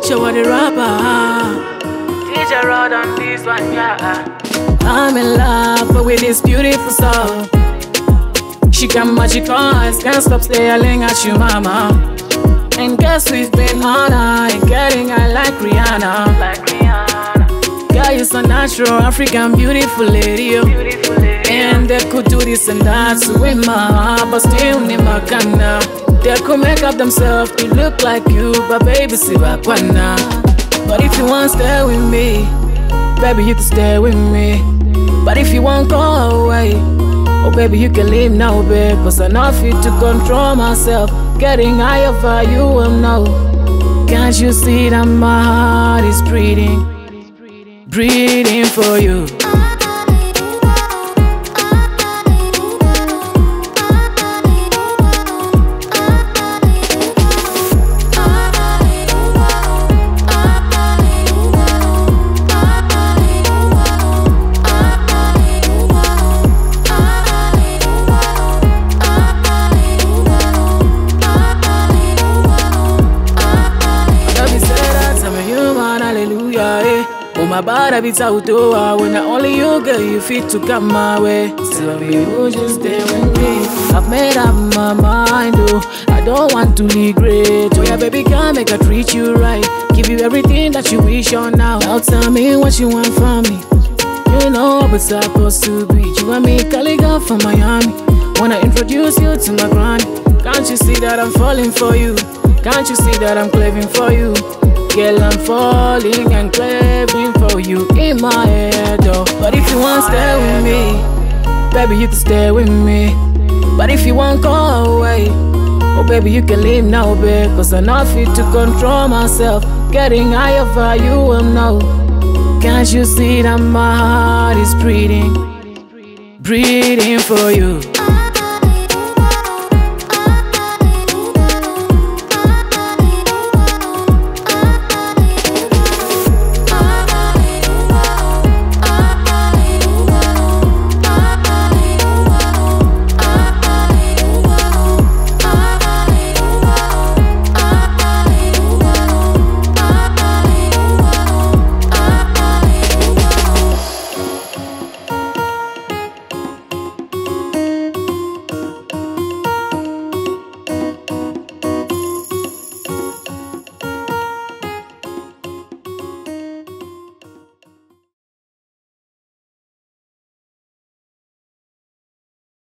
Future what the rapper. DJ Rod on this one, yeah. I'm in love with this beautiful soul. She got magic eyes, can't stop staring at you, mama. And guess we've been on and getting I like Rihanna. Girl, you're so natural, African beautiful lady. And they could do this and that, so in my heart, but still in my canna. They could make up themselves to look like you, but baby, see back one now. But if you want to stay with me, baby, you can stay with me. But if you want to go away, oh baby, you can leave now, babe. Cause I'm not fit to control myself. Getting higher for you, I'm no. Can't you see that my heart is breathing for you? Oh my body beats out to when not only you, girl, you fit to come my way. So you just stay with me. I've made up my mind, oh, I don't want to regret. Oh yeah, baby, can make I treat you right, give you everything that you wish on now. Now tell me what you want from me. You know what's supposed to be. You and me, Caliga from Miami. Wanna introduce you to my granny. Can't you see that I'm falling for you? Can't you see that I'm craving for you? Girl, I'm falling and craving for you in my head, oh. But if you want to stay with me, baby, you can stay with me. But if you want to go away, oh baby, you can leave now, babe. Cause I'm not fit to control myself. Getting higher for you, I'm no. Can't you see that my heart is breathing for you?